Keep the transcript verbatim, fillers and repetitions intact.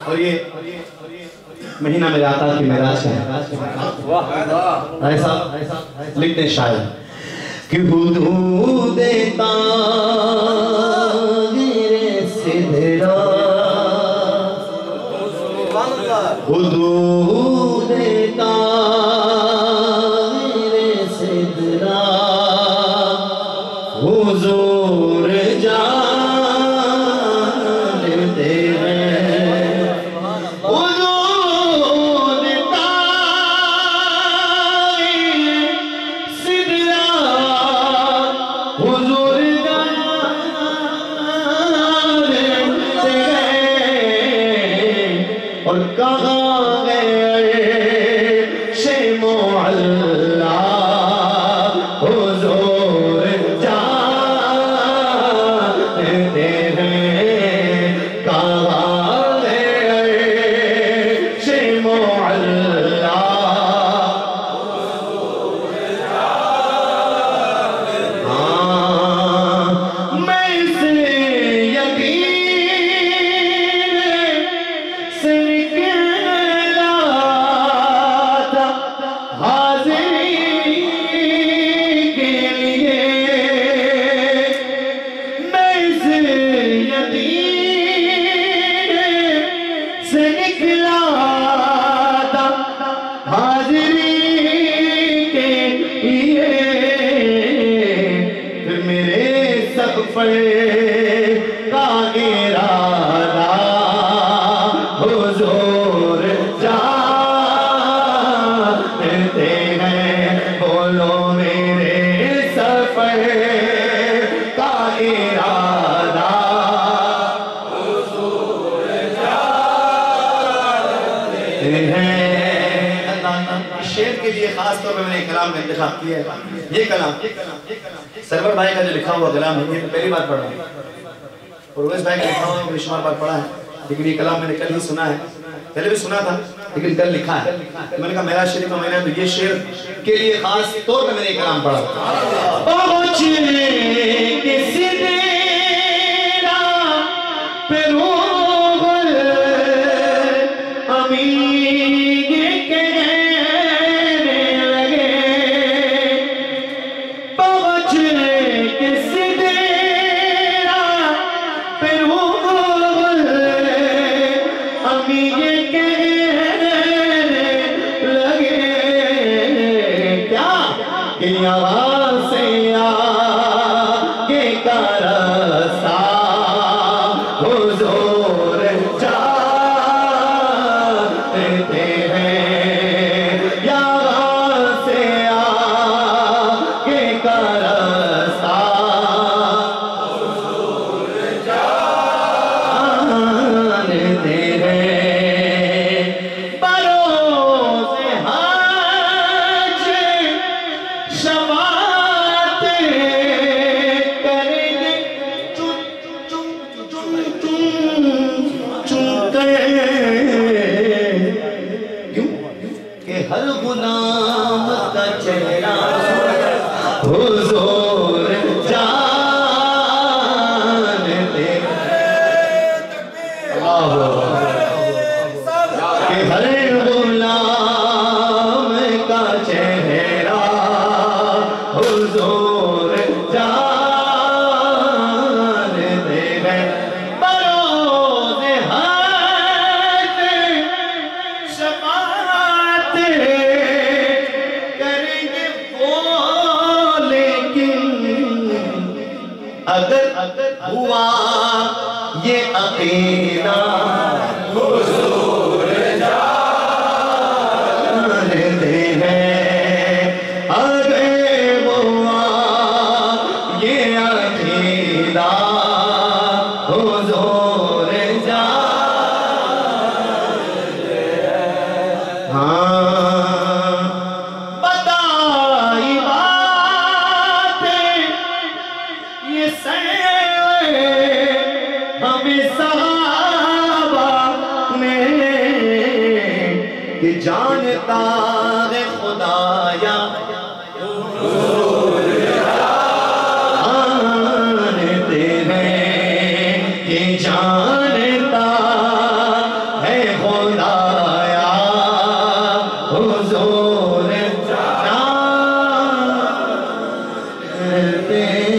اور یہ مہینہ میرے آقا کی معراج کا ہے. ایسا لکھتے ہیں شاعر کہ حدود طاہر سدرا حدود طاہر سدرا حضور جانتے ہیں حدود طاہر سدرا حضور جانتے ہیں اور کہاں گئے شے معلا حضور جانتے ہیں کہاں گئے شے معلا ہاں میں اس یقین سے نکلا تھا حاضری کے لیے میں اس یقین سے نکلا تھا حاضری کے لیے پھر میرے سفر کا ارادہ حضور جانتے ہیں بولو میرے سفر کا ارادہ حضور جانتے ہیں. شعر کے لیے خاص طور پہ میں نے ایک کلام کا انتخاب کیا ہے. یہ کلام سرور بھائی کا جو لکھا ہوا کلام ہے یہ پہلی بار پڑھا ہے. پرویز بھائی کا لکھا ہوا ہے شمار بار پڑھا ہے لیکن یہ کلام میں نے کل ہی سنا ہے. پہلے بھی سنا تھا لیکن کل لکھا ہے. میں نے کہا میرا شریف کا مہینہ ہے تو یہ شعر کے لیے خاص طور پہ میں نے یہ کلام پڑھا. پہنچنے کس دیرا پہ روح امین کہنے لگے پہنچنے کس دیرا پہ روح امین کہنے لگے کیا کہ یہاں سے آگے کا راستہ حضور جانتے ہیں یہاں سے آگے کا راستہ حضور جانتے ہیں بروز حج شفاعت کریں گے چن چن چن چن چن کر کیوں کہ ہر غلام کا چہرہ حضور جانتے اللہ کہ ہر غلام کا چہرہ حضور جانتے ہیں بروز حج شفاعت کریں گے وہ لیکن اگر ہوا یہ عقیدہ حضور جانتے ہیں اگر ہوا یہ عقیدہ حضور جانتے ہیں ہاں بتائی باتیں یہ سیوے ہمیں صحابہ نے کہ جانتا ہے خدایا حضور جانتے ہیں کہ جانتا ہے کرتے